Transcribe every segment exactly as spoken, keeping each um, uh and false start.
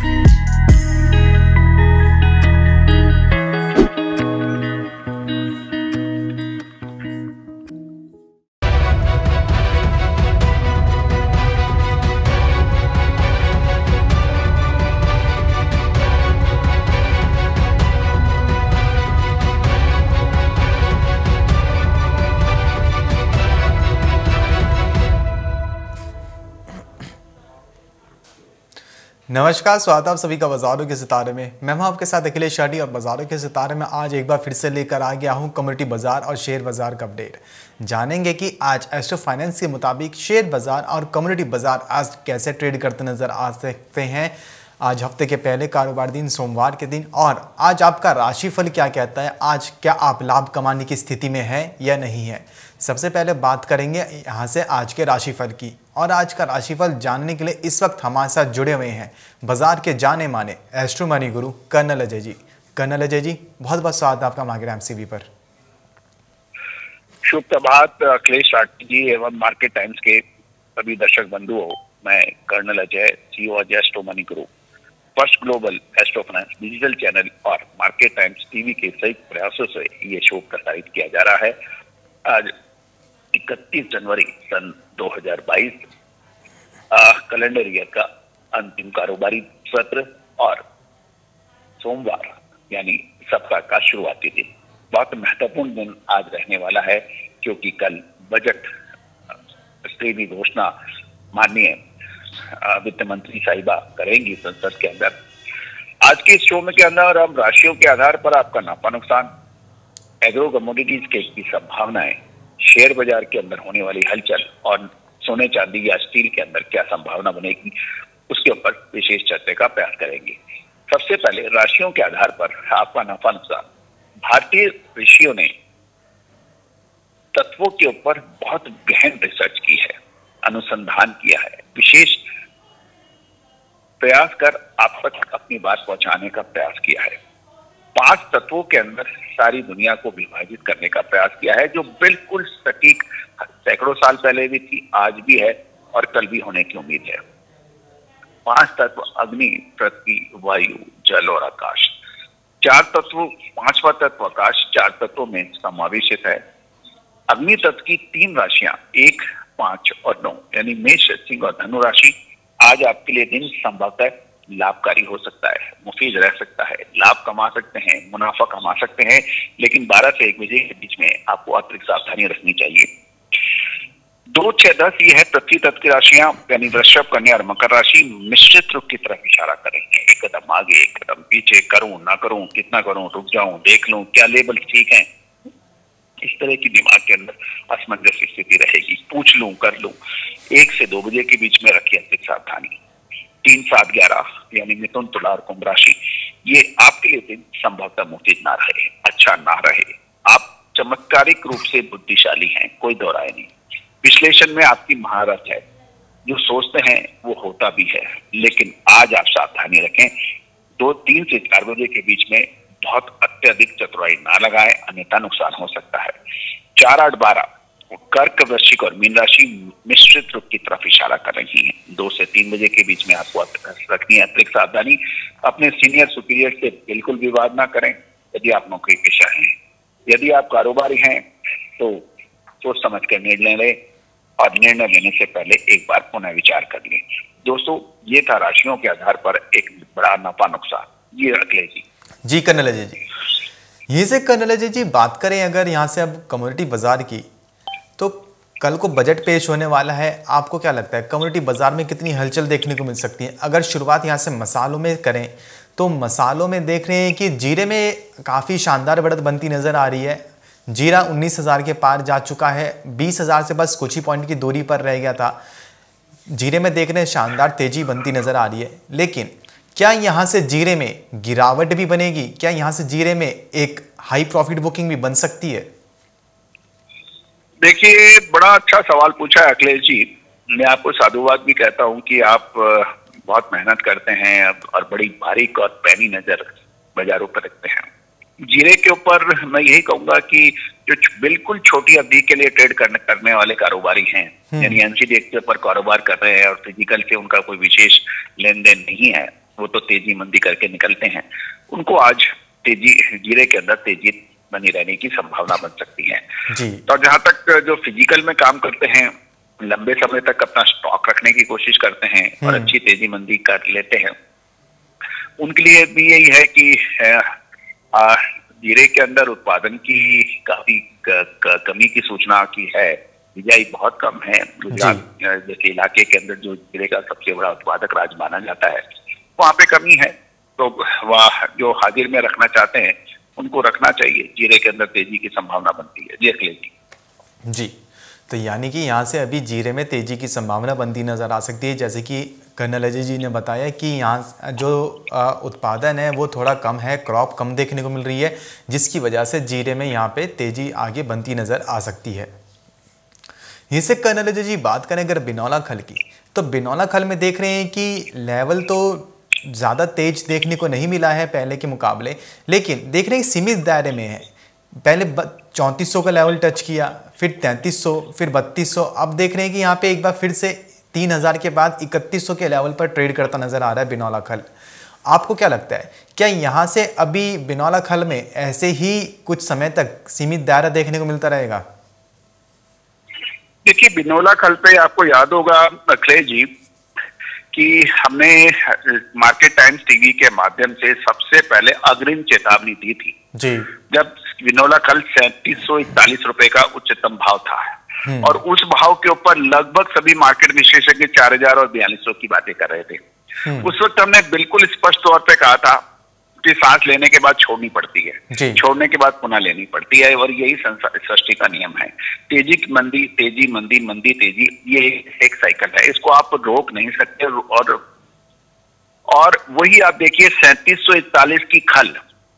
नमस्कार, स्वागत है आप सभी का बाजारों के सितारे में। मैं हूं आपके साथ अखिलेश शाटी और बाजारों के सितारे में आज एक बार फिर से लेकर आ गया हूं कम्युनिटी बाजार और शेयर बाजार का अपडेट। जानेंगे कि आज एस्ट्रो फाइनेंस के मुताबिक शेयर बाजार और कम्युनिटी बाजार आज कैसे ट्रेड करते नजर आ सकते हैं। आज हफ्ते के पहले कारोबार दिन सोमवार के दिन, और आज आपका राशिफल क्या कहता है, आज क्या आप लाभ कमाने की स्थिति में हैं या नहीं है। सबसे पहले बात करेंगे यहाँ से आज के राशिफल की, और आज का राशिफल जानने के लिए इस वक्त हमारे साथ जुड़े हुए हैं बाजार के जाने माने astro money guru colonel Ajay ji. Colonel Ajay ji, बहुत बहुत स्वागत है आपका मार्केट एमसीबी पर। शुभ प्रभात अखिलेश शाटी जी एवं मार्केट टाइम्स के सभी दर्शक बंधुओं। मैं colonel Ajay, CEO Ajay astro money guru, first global astro finance digital channel और मार्केट टाइम्स टीवी के संयुक्त प्रयासों से ये शो प्रसारित किया जा रहा है। आज इकतीस जनवरी सन दो हज़ार बाईस कैलेंडर ईयर का अंतिम कारोबारी सत्र और सोमवार यानी सप्ताह का शुरुआती दिन। बहुत महत्वपूर्ण दिन आज रहने वाला है क्योंकि कल बजट की घोषणा माननीय वित्त मंत्री साहिबा करेंगी संसद के अंदर। आज के इस शो में के अंदर हम राशियों के आधार पर आपका नफा नुकसान, एग्रो कमोडिटीज के की संभावनाएं, शेयर बाजार के अंदर होने वाली हलचल और सोने चांदी या स्टील के अंदर क्या संभावना बनेगी, उसके ऊपर विशेष चर्चा का प्रयास करेंगे। सबसे पहले राशियों के आधार पर आपका नफा नुकसान। भारतीय ऋषियों ने तत्वों के ऊपर बहुत गहन रिसर्च की है, अनुसंधान किया है, विशेष प्रयास कर आप तक अपनी बात पहुंचाने का प्रयास किया है। पांच तत्वों के अंदर सारी दुनिया को विभाजित करने का प्रयास किया है, जो बिल्कुल सटीक सैकड़ों साल पहले भी थी, आज भी है और कल भी होने की उम्मीद है। पांच तत्व अग्नि, पृथ्वी, वायु, जल और आकाश। चार तत्व, पांचवा तत्व आकाश चार तत्वों में समावेशित है। अग्नि तत्व की तीन राशियां एक, पांच और नौ यानी मेष, सिंह और धनु राशि। आज आपके लिए दिन संभवतः लाभकारी हो सकता है, मुफीद रह सकता है, लाभ कमा सकते हैं, मुनाफा कमा सकते हैं, लेकिन बारह से एक बजे के बीच में आपको अतिरिक्त सावधानी रखनी चाहिए। दो, छह, दस ये है पृथ्वी तत्व की राशियां यानी वृषभ, कन्या और मकर राशि। मिश्रित रुख की तरफ इशारा करेंगे, एक कदम आगे एक कदम पीछे, करूं ना करूं, कितना करूं, रुक जाऊं, देख लूं, क्या लेबल ठीक है, इस तरह की दिमाग के अंदर असमंजस की स्थिति रहेगी। पूछ लूं, कर लूं, एक से दो बजे के बीच में रखिए अतिरिक्त सावधानी। तीन, सात, ग्यारह यानी मिथुन, तुला और कुंभ राशि, ये आपके लिए दिन संभवतः मुफीद ना रहे, अच्छा ना रहे। आप चमत्कारिक रूप से बुद्धिशाली हैं, कोई दो राय नहीं। विश्लेषण में आपकी महारत है, जो सोचते हैं वो होता भी है, लेकिन आज आप सावधानी रखें। दो, तीन से चार बजे के बीच में बहुत अत्यधिक चतुराई ना लगाएं, अन्यथा नुकसान हो सकता है। चार, आठ, बारह कर्क, वृश्चिक और मीन राशि मिश्रित रुख की तरफ इशारा कर रही है। दो से तीन बजे के बीच में आपको रखनी है अतिरिक्त सावधानी। अपने सीनियर सुपीरियर से बिल्कुल विवाद ना करें यदि आप नौकरी पेशा हैं। यदि आप कारोबारी हैं तो सोच समझ कर निर्णय लें और निर्णय लेने से पहले एक बार पुनः विचार कर लें। दोस्तों, ये था राशियों के आधार पर एक बड़ा नफा नुकसान। ये रख ले जी। जी कर्नल अजय जी, ये से कर्नल अजय जी बात करें अगर यहाँ से अब कम्युनिटी बाजार की, तो कल को बजट पेश होने वाला है। आपको क्या लगता है कम्युनिटी बाजार में कितनी हलचल देखने को मिल सकती है? अगर शुरुआत यहाँ से मसालों में करें तो मसालों में देख रहे हैं कि जीरे में काफ़ी शानदार बढ़त बनती नज़र आ रही है। जीरा उन्नीस हज़ार के पार जा चुका है, बीस हज़ार से बस कुछ ही पॉइंट की दूरी पर रह गया था। जीरे में देख रहे हैं शानदार तेजी बनती नज़र आ रही है, लेकिन क्या यहाँ से जीरे में गिरावट भी बनेगी? क्या यहाँ से जीरे में एक हाई प्रॉफिट बुकिंग भी बन सकती है? देखिए, बड़ा अच्छा सवाल पूछा है अखिलेश जी। मैं आपको साधुवाद भी कहता हूं कि आप बहुत मेहनत करते हैं और बड़ी बारीक और पैनी नजर बाजारों पर रखते हैं। जीरे के ऊपर मैं यही कहूंगा कि जो बिल्कुल छोटी अवधि के लिए ट्रेड करने करने वाले कारोबारी हैं, यानी एनसीडी के ऊपर कारोबार कर रहे हैं और फिजिकल से उनका कोई विशेष लेन देन नहीं है, वो तो तेजी मंदी करके निकलते हैं, उनको आज तेजी जीरे के अंदर तेजी बनी रहने की संभावना बन सकती है। जी। तो जहां तक जो फिजिकल में काम करते हैं, लंबे समय तक अपना स्टॉक रखने की कोशिश करते हैं और अच्छी तेजी मंदी कर लेते हैं, उनके लिए भी यही है कि जीरे के अंदर उत्पादन की काफी क, क, कमी की सूचना की है। बिजाई बहुत कम है। गुजरात जैसे इलाके के अंदर जो जीरे का सबसे बड़ा उत्पादक राज्य माना जाता है, वहां पे कमी है। तो वह जो हाजिर में रखना चाहते हैं उनको रखना चाहिए। जीरे के अंदर तेजी की संभावना बनती है। जी अखिलेश जी। जी, तो यानी कि यहाँ से अभी जीरे में तेजी की संभावना बनती नजर आ सकती है। जैसे कि कर्नल अजय जी ने बताया कि यहाँ जो उत्पादन है वो थोड़ा कम है, क्रॉप कम देखने को मिल रही है, जिसकी वजह से जीरे में यहाँ पे तेजी आगे बनती नजर आ सकती है। इससे कर्नल अजय जी बात करें अगर बिनौला खल की, तो बिनौला खल में देख रहे हैं कि लेवल तो ज़्यादा तेज देखने को नहीं मिला है पहले के मुकाबले, लेकिन देख रहे हैं सीमित दायरे में है। पहले चौंतीस सौ का लेवल टच किया, फिर तैंतीस सौ, फिर बत्तीस सौ, अब देख रहे हैं कि यहाँ पे एक बार फिर से तीन हज़ार के बाद इकतीस सौ के लेवल पर ट्रेड करता नजर आ रहा है बिनौला खल। आपको क्या लगता है, क्या यहाँ से अभी बिनौला खल में ऐसे ही कुछ समय तक सीमित दायरा देखने को मिलता रहेगा? देखिए, बिनौला खल पे आपको याद होगा अखिलेश जी कि हमने मार्केट टाइम्स टीवी के माध्यम से सबसे पहले अग्रिम चेतावनी दी थी जी, जब बिनौला खल सैंतीस सौ इकतालीस रुपए का उच्चतम भाव था, और उस भाव के ऊपर लगभग सभी मार्केट विशेषज्ञ चार हजार और बयालीस सौ की बातें कर रहे थे। उस वक्त हमने बिल्कुल स्पष्ट तौर पे कहा था कि सांस लेने के बाद छोड़नी पड़ती है, छोड़ने के बाद पुनः लेनी पड़ती है, और यही सृष्टि का नियम है। तेजी मंदी, तेजी मंदी, मंदी तेजी, ये एक साइकिल है, इसको आप रोक नहीं सकते। और और वही आप देखिए सैंतीस सौ इकतालीस की खल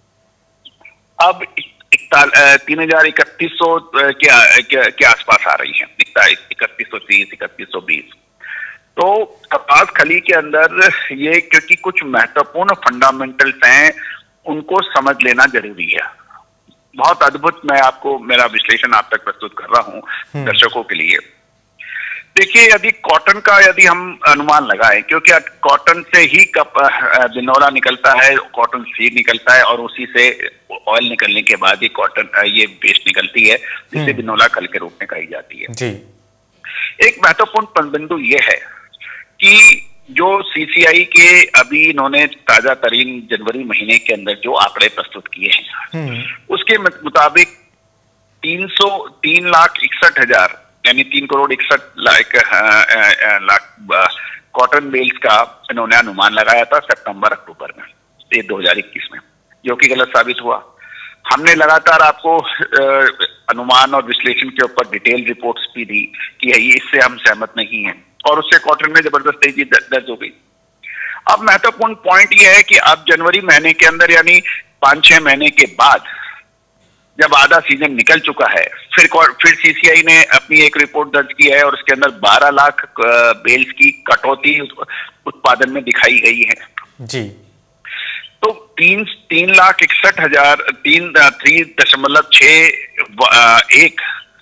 अब तीन हजार इकतीस सौ के, के, के आसपास आ रही है, इकतीस सौ तीस, इकतीस सौ बीस। तो कपास खली के अंदर ये क्योंकि कुछ महत्वपूर्ण फंडामेंटल्स हैं, उनको समझ लेना जरूरी है। बहुत अद्भुत मैं आपको मेरा विश्लेषण आप तक प्रस्तुत कर रहा हूं दर्शकों के लिए। देखिए, यदि कॉटन का यदि हम अनुमान लगाएं, क्योंकि कॉटन से ही कप बिनौला निकलता है, कॉटन सीड निकलता है, और उसी से ऑयल निकलने के बाद ही कॉटन ये वेस्ट निकलती है, जिसे बिनौला खल के रूप में कही जाती है। जी। एक महत्वपूर्ण बिंदु ये है कि जो सीसीआई के अभी इन्होंने ताजा तरीन जनवरी महीने के अंदर जो आंकड़े प्रस्तुत किए हैं, उसके मुताबिक तीन सौ तीन लाख इकसठ हजार यानी तीन करोड़ इकसठ लाख लाख कॉटन बेल्स का इन्होंने अनुमान लगाया था सितंबर अक्टूबर में, ये दो हजार इक्कीस में, जो कि गलत साबित हुआ। हमने लगातार आपको अनुमान और विश्लेषण के ऊपर डिटेल रिपोर्ट्स भी दी कि इससे हम सहमत नहीं हैं, और उससे कॉटन में जबरदस्त तेजी दर्ज हो गई। अब महत्वपूर्ण पॉइंट यह है कि अब जनवरी महीने के अंदर यानी पांच छह महीने के बाद जब आधा सीजन निकल चुका है, फिर फिर सीसीआई ने अपनी एक रिपोर्ट दर्ज की है, और उसके अंदर बारह लाख बेल्स की कटौती उत्पादन में दिखाई गई है। जी। तो तीन तीन लाख इकसठ हजार तीन थ्री दशमलव छह एक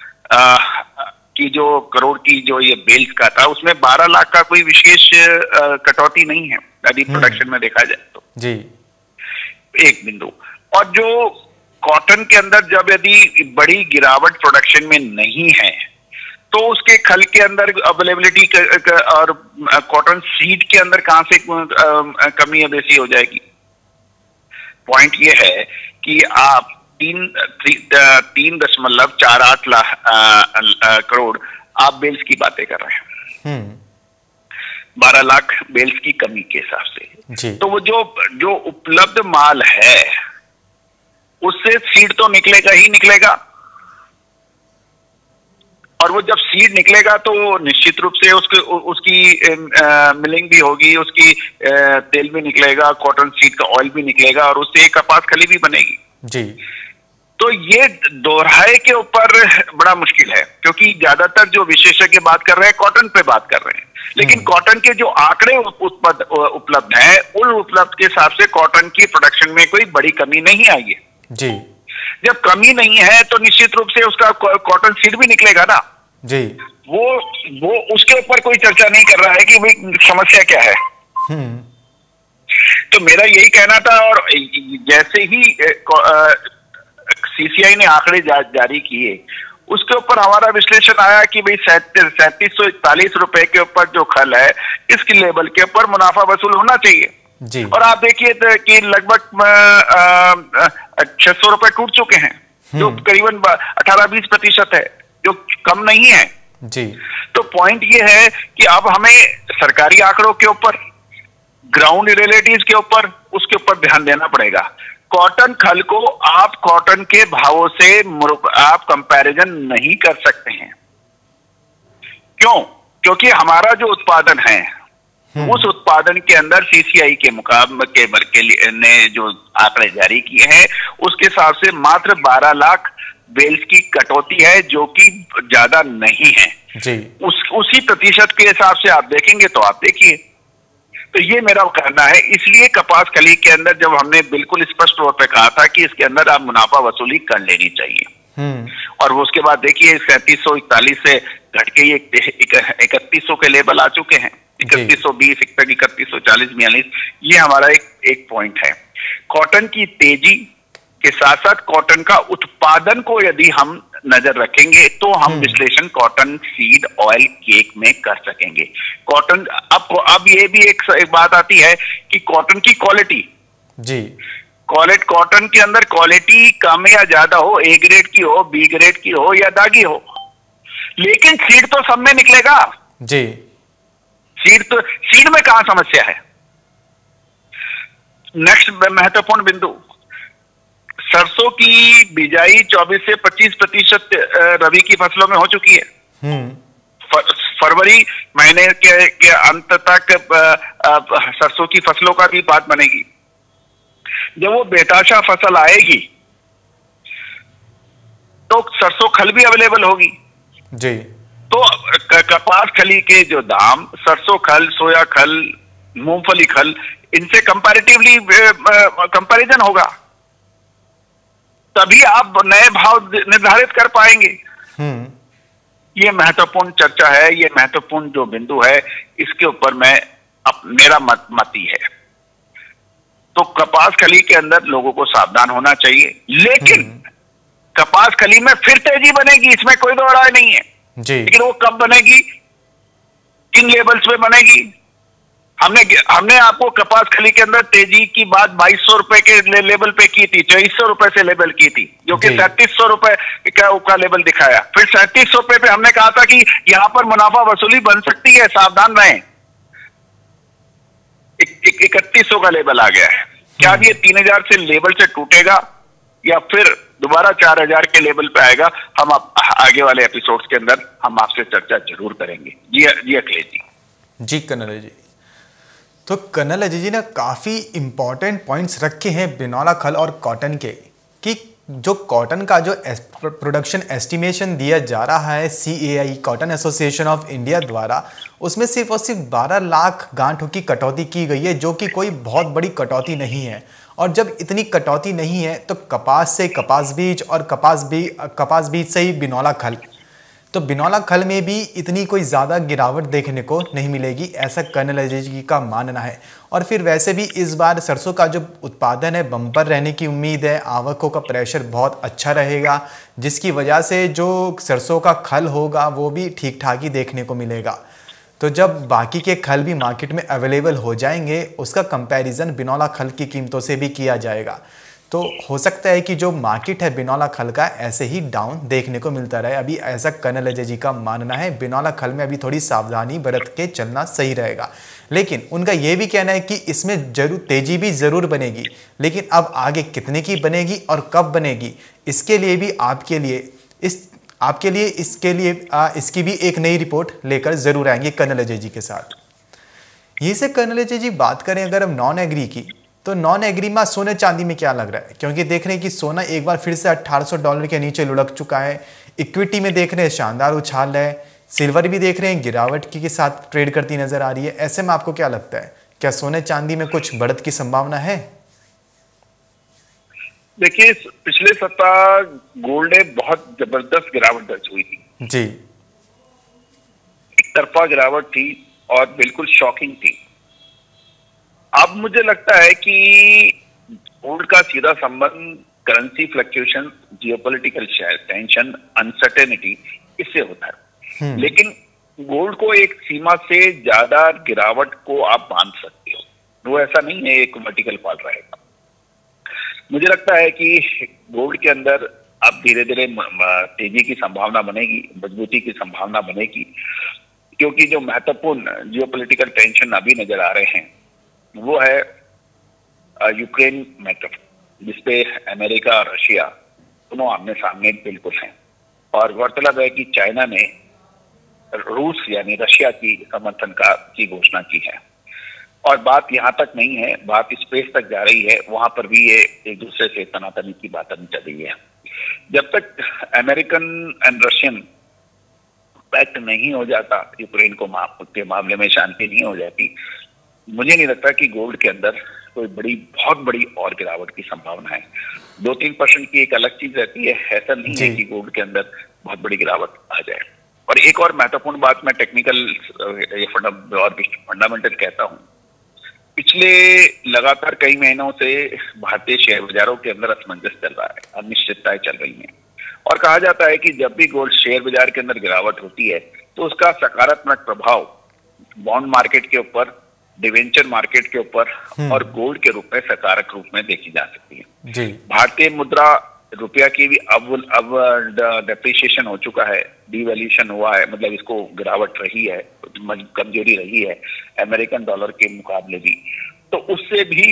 की जो करोड़ की जो ये बेल्स का था, उसमें बारह लाख का कोई विशेष कटौती नहीं है यदि प्रोडक्शन में देखा जाए तो। जी। एक बिंदु। और जो कॉटन के अंदर जब यदि बड़ी गिरावट प्रोडक्शन में नहीं है, तो उसके खल के अंदर अवेलेबिलिटी और कॉटन सीड के अंदर कहां से कमी या बेसी हो जाएगी। पॉइंट ये है कि आप तीन तीन दशमलव चार आठ लाख करोड़ आप बेल्स की बातें कर रहे हैं, बारह लाख बेल्स की कमी के हिसाब से। तो वो जो जो उपलब्ध माल है उससे सीड तो निकलेगा ही निकलेगा, और वो जब सीड निकलेगा तो निश्चित रूप से उसके उसकी आ, मिलिंग भी होगी, उसकी आ, तेल भी निकलेगा, कॉटन सीड का ऑयल भी निकलेगा, और उससे कपास खली भी बनेगी। जी। तो ये दोहराए के ऊपर बड़ा मुश्किल है, क्योंकि ज्यादातर जो विशेषज्ञ बात कर रहे हैं कॉटन पे बात कर रहे हैं, लेकिन कॉटन के जो आंकड़े उपलब्ध हैं, उन उपलब्ध के हिसाब से कॉटन की प्रोडक्शन में कोई बड़ी कमी नहीं आई है। जी। जब कमी नहीं है तो निश्चित रूप से उसका कॉटन सीड भी निकलेगा ना। जी। वो वो उसके ऊपर कोई चर्चा नहीं कर रहा है कि भाई समस्या क्या है। तो मेरा यही कहना था, और जैसे ही सीसीआई ने आंकड़े जा, जारी किए उसके ऊपर हमारा विश्लेषण आया कि भाई सैंतीस सौ इकतालीस रुपए के ऊपर जो खल है इसकी लेवल के ऊपर मुनाफा वसूल होना चाहिए जी। और आप देखिए कि लगभग छह सौ रुपए टूट चुके हैं, जो करीबन अठारह बीस प्रतिशत है, जो कम नहीं है जी। तो पॉइंट ये है कि अब हमें सरकारी आंकड़ों के ऊपर, ग्राउंड रियलिटीज के ऊपर, उसके ऊपर ध्यान देना पड़ेगा। कॉटन खल को आप कॉटन के भावों से आप कंपैरिजन नहीं कर सकते हैं। क्यों? क्योंकि हमारा जो उत्पादन है उस उत्पादन के अंदर सीसीआई के मुकाबले के, के लिए ने जो आंकड़े जारी किए हैं उसके हिसाब से मात्र बारह लाख बेल्स की कटौती है, जो कि ज्यादा नहीं है जी। उस उसी प्रतिशत के हिसाब से आप देखेंगे तो आप देखिए। तो ये मेरा कहना है। इसलिए कपास कली के अंदर जब हमने बिल्कुल स्पष्ट तौर पे कहा था कि इसके अंदर आप मुनाफा वसूली कर लेनी चाहिए, और वो उसके बाद देखिए सैंतीस सौ इकतालीस से घट के ये इकतीस सौ के लेवल आ चुके हैं, इकतीस सौ बीस, इकतीस सौ चालीस, बयालीस। ये हमारा एक एक पॉइंट है। कॉटन की तेजी के साथ साथ कॉटन का उत्पादन को यदि हम नजर रखेंगे तो हम विश्लेषण कॉटन सीड ऑयल केक में कर सकेंगे। कॉटन अब अब ये भी एक, एक बात आती है कि कॉटन की क्वालिटी जी, क्वालिटी कॉटन के अंदर क्वालिटी कम या ज्यादा हो, ए ग्रेड की हो, बी ग्रेड की हो या दागी हो, लेकिन सीड तो सब में निकलेगा जी। सीड तो सीड में कहां समस्या है? नेक्स्ट महत्वपूर्ण बिंदु, सरसों की बिजाई चौबीस से पच्चीस प्रतिशत रबी की फसलों में हो चुकी है। फरवरी महीने के, के अंत तक सरसों की फसलों का भी बात बनेगी। जब वो बेताशा फसल आएगी तो सरसों खल भी अवेलेबल होगी जी। तो कपास खली के जो दाम, सरसों खल, सोया खल, मूंगफली खल, इनसे कंपैरेटिवली कंपैरिजन होगा, तभी आप नए भाव निर्धारित कर पाएंगे। ये महत्वपूर्ण चर्चा है, ये महत्वपूर्ण जो बिंदु है, इसके ऊपर मैं अब मेरा मत मती है। तो कपास खली के अंदर लोगों को सावधान होना चाहिए, लेकिन कपास खली में फिर तेजी बनेगी, इसमें कोई दो राय नहीं है जी। लेकिन वो कब बनेगी, किन लेवल्स पे बनेगी? हमने हमने आपको कपास खली के अंदर तेजी की बात बाईस सौ रुपए के ले, लेवल पे की थी, चौबीस सौ रुपए से लेवल की थी, जो कि सैंतीस सौ रुपए का, का लेवल दिखाया। फिर सैंतीस सौ रुपए पे हमने कहा था कि यहां पर मुनाफा वसूली बन सकती है, सावधान रहें। इकतीस सौ का लेवल आ गया है। क्या ये तीन हजार से लेवल से टूटेगा या फिर दोबारा चार हजार के लेवल पे आएगा? हम आप, आगे वाले एपिसोड्स के अंदर हम आपसे चर्चा जरूर करेंगे। जी जी अखिलेश जी। जी कर्नल जी। तो कर्नल अजय जी ने काफ़ी इंपॉर्टेंट पॉइंट्स रखे हैं बिनौला खल और कॉटन के, कि जो कॉटन का जो प्रोडक्शन एस्टिमेशन दिया जा रहा है C A I cotton association of India द्वारा, उसमें सिर्फ और सिर्फ बारह लाख गांठों की कटौती की गई है, जो कि कोई बहुत बड़ी कटौती नहीं है। और जब इतनी कटौती नहीं है तो कपास से कपास बीज और कपास बीज कपास बीज से ही बिनौला खल, तो बिनौला खल में भी इतनी कोई ज़्यादा गिरावट देखने को नहीं मिलेगी, ऐसा कर्नल अजय जी का मानना है। और फिर वैसे भी इस बार सरसों का जो उत्पादन है बम्पर रहने की उम्मीद है, आवकों का प्रेशर बहुत अच्छा रहेगा, जिसकी वजह से जो सरसों का खल होगा वो भी ठीक ठाक ही देखने को मिलेगा। तो जब बाकी के खल भी मार्केट में अवेलेबल हो जाएंगे, उसका कंपैरिजन बिनौला खल की कीमतों से भी किया जाएगा। तो हो सकता है कि जो मार्केट है बिनौला खल का ऐसे ही डाउन देखने को मिलता रहे, अभी ऐसा कर्नल अजय जी का मानना है। बिनौला खल में अभी थोड़ी सावधानी बरत के चलना सही रहेगा, लेकिन उनका यह भी कहना है कि इसमें जरूर तेजी भी ज़रूर बनेगी, लेकिन अब आगे कितने की बनेगी और कब बनेगी, इसके लिए भी आपके लिए इस आपके लिए इसके लिए आ, इसकी भी एक नई रिपोर्ट लेकर ज़रूर आएंगे कर्नल अजय जी के साथ। यहीं से कर्नल अजय जी बात करें अगर हम नॉन एग्री की, तो नॉन एग्री में सोने चांदी में क्या लग रहा है? क्योंकि देख रहे हैं कि सोना एक बार फिर से अठारह सौ डॉलर के नीचे लुढ़क चुका है, इक्विटी में देख रहे हैं शानदार उछाल है, सिल्वर भी देख रहे हैं गिरावट की के साथ ट्रेड करती नजर आ रही है। ऐसे में आपको क्या लगता है, क्या सोने चांदी में कुछ बढ़त की संभावना है? देखिए, पिछले सप्ताह गोल्ड में बहुत जबरदस्त गिरावट दर्ज हुई थी जी, एक तरफा गिरावट थी और बिल्कुल शॉकिंग थी। अब मुझे लगता है कि गोल्ड का सीधा संबंध currency fluctuation, geopolitical tension, uncertainty, इससे होता है। लेकिन गोल्ड को एक सीमा से ज्यादा गिरावट को आप बांध सकते हो, वो ऐसा नहीं है एक वर्टिकल फॉल रहेगा। मुझे लगता है कि गोल्ड के अंदर अब धीरे धीरे तेजी की संभावना बनेगी, मजबूती की संभावना बनेगी, क्योंकि जो महत्वपूर्ण जियोपॉलिटिकल टेंशन अभी नजर आ रहे हैं वो है यूक्रेन मैटर, जिसपे अमेरिका और रशिया दोनों आमने सामने बिल्कुल हैं। और गौरतलब है कि चाइना ने रूस यानी रशिया की समर्थन का की घोषणा की है। और बात यहां तक नहीं है, बात स्पेस तक जा रही है, वहां पर भी ये एक दूसरे से तनातनी की बात चल रही है। जब तक अमेरिकन एंड रशियन पैक्ट नहीं हो जाता, यूक्रेन को के मामले में शांति नहीं हो जाती, मुझे नहीं लगता कि गोल्ड के अंदर कोई बड़ी बहुत बड़ी और गिरावट की संभावना है। दो तीन परसेंट की एक अलग चीज रहती है, ऐसा नहीं है कि गोल्ड के अंदर बहुत बड़ी गिरावट आ जाए। और एक और महत्वपूर्ण बात मैं टेक्निकल और फंडामेंटल कहता हूं, पिछले लगातार कई महीनों से भारतीय शेयर बाजारों के अंदर असमंजस चल रहा है, अनिश्चितताएं चल रही हैं। और कहा जाता है कि जब भी गोल्ड शेयर बाजार के अंदर गिरावट होती है तो उसका सकारात्मक प्रभाव बॉन्ड मार्केट के ऊपर, डिवेंचर मार्केट के ऊपर और गोल्ड के रूप में सकारात्मक रूप में देखी जा सकती है। जी। भारतीय मुद्रा रुपया की भी अब अब डेप्रिसिएशन हो चुका है, डीवैल्यूएशन हुआ है, मतलब इसको गिरावट रही है, कमजोरी रही है अमेरिकन डॉलर के मुकाबले भी। तो उससे भी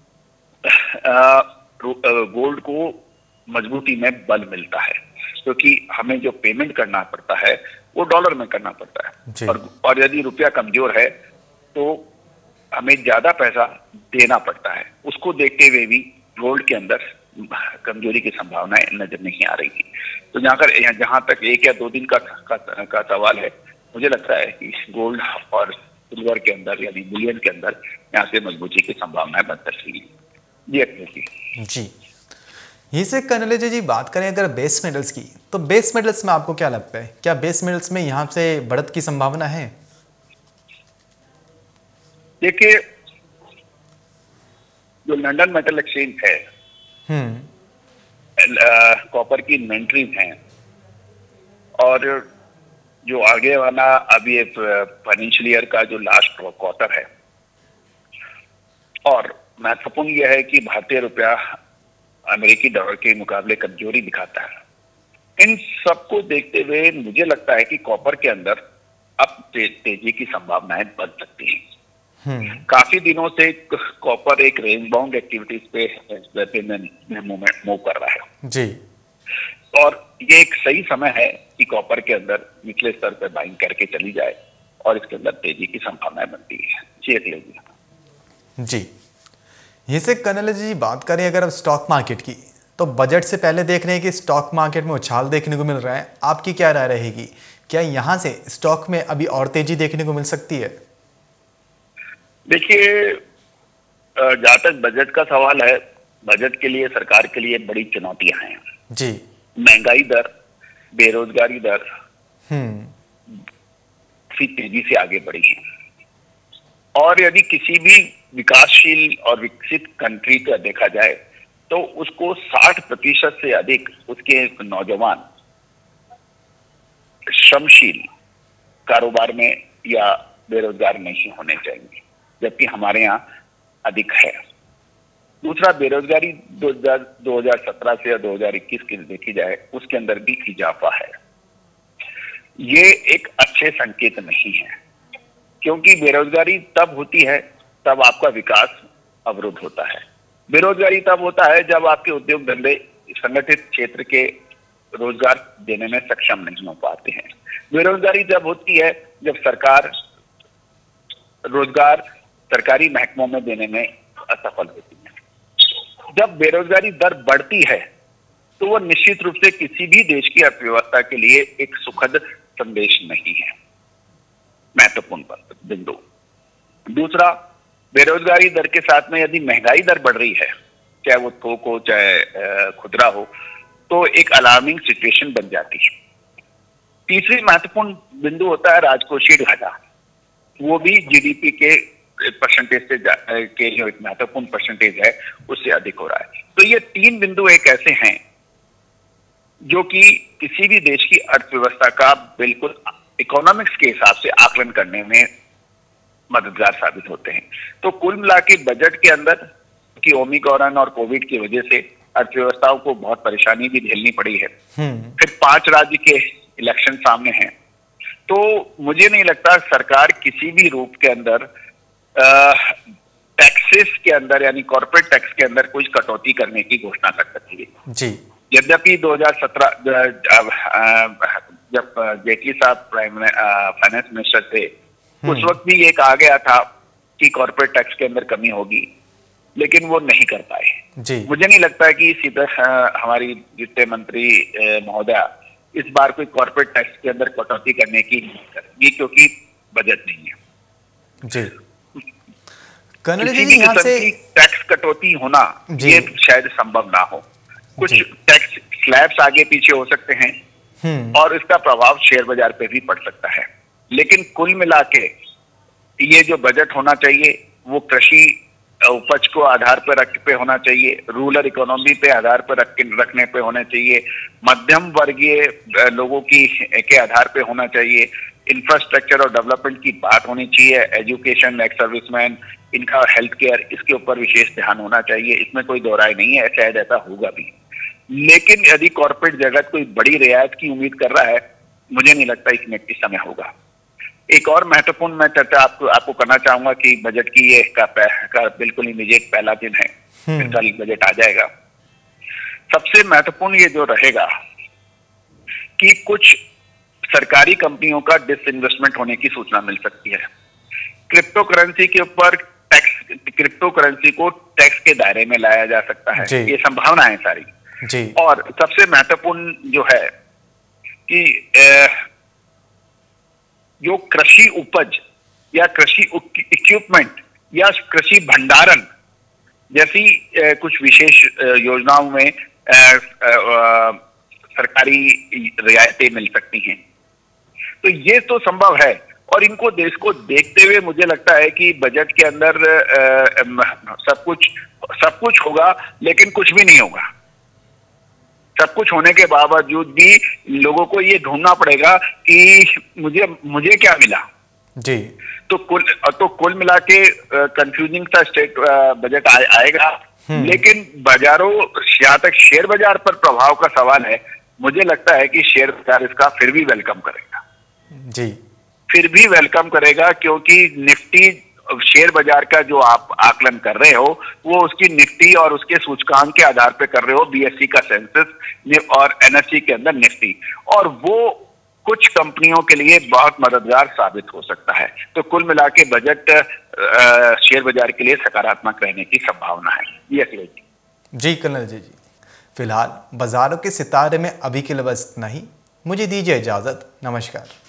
आ, गोल्ड को मजबूती में बल मिलता है, क्योंकि तो हमें जो पेमेंट करना पड़ता है वो डॉलर में करना पड़ता है। और, और यदि रुपया कमजोर है तो हमें ज्यादा पैसा देना पड़ता है। उसको देखते हुए भी गोल्ड के अंदर कमजोरी की संभावनाएं नजर नहीं आ रही थी। तो जहां कर जहां तक एक या दो दिन का, का, का सवाल है, मुझे लगता है कि गोल्ड और सिल्वर के अंदर यानी बुलियन के अंदर यहाँ से मजबूती की संभावनाएं बनकर रही है। जी जी यही से कर्नल जी बात करें अगर बेस मेटल्स की, तो बेस मेटल्स में आपको क्या लगता है, क्या बेस मेटल्स में यहाँ से बढ़त की संभावना है? देखिए, जो लंदन मेटल एक्सचेंज है, हम्म कॉपर की इन्वेंट्रीज हैं, और जो आगे वाला अभी फाइनेंशियल ईयर का जो लास्ट क्वार्टर है, और महत्वपूर्ण यह है कि भारतीय रुपया अमेरिकी डॉलर के मुकाबले कमजोरी दिखाता है। इन सबको देखते हुए मुझे लगता है कि कॉपर के अंदर अब ते, तेजी की संभावनाएं बन सकती हैं। काफी दिनों से कॉपर एक रेंज बाउंड एक्टिविटीज पे मूव कर रहा है जी, और ये एक सही समय है कि कॉपर के अंदर निचले स्तर पर बाइंग करके चली जाए और इसके अंदर तेजी की संभावनाएं बनती है। जी अखिलेश जी। जी ये से कर्नल जी बात करें अगर अब स्टॉक मार्केट की, तो बजट से पहले देख रहे हैं कि स्टॉक मार्केट में उछाल देखने को मिल रहा है, आपकी क्या राय रहेगी? क्या यहाँ से स्टॉक में अभी और तेजी देखने को मिल सकती है? देखिए, जहां तक बजट का सवाल है, बजट के लिए सरकार के लिए बड़ी चुनौतियां हैं जी। महंगाई दर, बेरोजगारी दर हम्म काफी तेजी से आगे बढ़ी है, और यदि किसी भी विकासशील और विकसित कंट्री का देखा जाए तो उसको साठ प्रतिशत से अधिक उसके नौजवान श्रमशील कारोबार में या बेरोजगार नहीं होने चाहिए, जबकि हमारे यहाँ अधिक है। दूसरा, बेरोजगारी दो हज़ार सत्रह से या दो हज़ार इक्कीस की देखी जाए उसके अंदर भी इजाफा है। ये एक अच्छे संकेत नहीं है, क्योंकि बेरोजगारी तब होती है तब आपका विकास अवरुद्ध होता है। बेरोजगारी तब होता है जब आपके उद्योग धंधे संगठित क्षेत्र के रोजगार देने में सक्षम नहीं हो पाते हैं। बेरोजगारी जब होती है जब सरकार रोजगार सरकारी महकमों में देने में असफल होती है। जब बेरोजगारी दर बढ़ती है तो वह निश्चित रूप से किसी भी देश की अर्थव्यवस्था के लिए एक सुखद संदेश नहीं है। महत्वपूर्ण बिंदु। दूसरा, बेरोजगारी दर के साथ में यदि महंगाई दर बढ़ रही है, चाहे वो थोक हो चाहे खुदरा हो, तो एक अलार्मिंग सिचुएशन बन जाती है। तीसरी महत्वपूर्ण बिंदु होता है राजकोषीय घाटा, वो भी जीडीपी के परसेंटेज से के जो एक महत्वपूर्ण परसेंटेज है उससे अधिक हो रहा है। तो ये तीन बिंदु एक ऐसे हैं जो कि किसी भी देश की अर्थव्यवस्था का बिल्कुल इकोनॉमिक्स के हिसाब से आकलन करने में मददगार साबित होते हैं। तो कुल मिला के बजट के अंदर कि ओमिक्रॉन और कोविड की वजह से अर्थव्यवस्थाओं को बहुत परेशानी भी झेलनी पड़ी है, फिर पांच राज्य के इलेक्शन सामने हैं, तो मुझे नहीं लगता सरकार किसी भी रूप के अंदर टैक्सेस के अंदर यानी कॉर्पोरेट टैक्स के अंदर कुछ कटौती करने की घोषणा कर सकती है। जी, यद्यपि दो हज़ार सत्रह जब जेटली साहब प्राइम फाइनेंस मिनिस्टर थे उस वक्त भी ये कहा गया था कि कॉर्पोरेट टैक्स के अंदर कमी होगी, लेकिन वो नहीं कर पाए। जी, मुझे नहीं लगता है कि सीधा हमारी वित्त मंत्री महोदया इस बार कोई कॉर्पोरेट टैक्स के अंदर कटौती करने की नहीं करेंगी क्योंकि बजट नहीं है। जी, किसी भी किस्म की टैक्स कटौती होना ये शायद संभव ना हो। कुछ टैक्स स्लैब्स आगे पीछे हो सकते हैं और इसका प्रभाव शेयर बाजार पे भी पड़ सकता है, लेकिन कुल मिला के ये जो बजट होना चाहिए वो कृषि उपज को आधार पर रख पे होना चाहिए, रूरल इकोनॉमी पे आधार पर रख रखने पे होना चाहिए, मध्यम वर्गीय लोगों की के आधार पे होना चाहिए, इंफ्रास्ट्रक्चर और डेवलपमेंट की बात होनी चाहिए, एजुकेशन, एक्स सर्विसमैन, इनका हेल्थ केयर, इसके ऊपर विशेष ध्यान होना चाहिए। इसमें कोई दो राय नहीं है, शायद ऐसा होगा भी। लेकिन यदि कॉर्पोरेट जगत कोई बड़ी रियायत की उम्मीद कर रहा है, मुझे नहीं लगता इसमें इस समय होगा। एक और महत्वपूर्ण मैं चर्चा आपको आपको करना चाहूंगा कि बजट की ये का, का बिल्कुल इमीडिएट पहला दिन है, फिर कल बजट आ जाएगा। सबसे महत्वपूर्ण ये जो रहेगा कि कुछ सरकारी कंपनियों का डिसइन्वेस्टमेंट होने की सूचना मिल सकती है। क्रिप्टो करेंसी के ऊपर टैक्स, क्रिप्टो करेंसी को टैक्स के दायरे में लाया जा सकता है, ये संभावना है सारी। जी। और सबसे महत्वपूर्ण जो है कि ए, जो कृषि उपज या कृषि इक्विपमेंट या कृषि भंडारण जैसी ए, कुछ विशेष योजनाओं में ए, ए, सरकारी रियायतें मिल सकती हैं, तो ये तो संभव है। और इनको देश को देखते हुए मुझे लगता है कि बजट के अंदर ए, सब कुछ सब कुछ होगा, लेकिन कुछ भी नहीं होगा। सब कुछ होने के बावजूद भी लोगों को ये ढूंढना पड़ेगा कि मुझे मुझे क्या मिला। जी, तो कुल तो कुल मिला के कंफ्यूजिंग सा स्टेट बजट आ, आएगा, लेकिन बाजारों यहाँ तक शेयर बाजार पर प्रभाव का सवाल है, मुझे लगता है कि शेयर बाजार इसका फिर भी वेलकम करेगा। जी, फिर भी वेलकम करेगा क्योंकि निफ्टी शेयर बाजार का जो आप आकलन कर रहे हो वो उसकी निफ्टी और उसके सूचकांक के आधार पे कर रहे हो, बीएससी का सेंसेस और एनएससी के अंदर निफ्टी, और वो कुछ कंपनियों के लिए बहुत मददगार साबित हो सकता है। तो कुल मिला के बजट शेयर बाजार के लिए सकारात्मक रहने की संभावना है। ये अखिलेश जी। जी कर्नल जी, जी फिलहाल बाजारों के सितारे में अभी के लिए बस नहीं, मुझे दीजिए इजाजत, नमस्कार।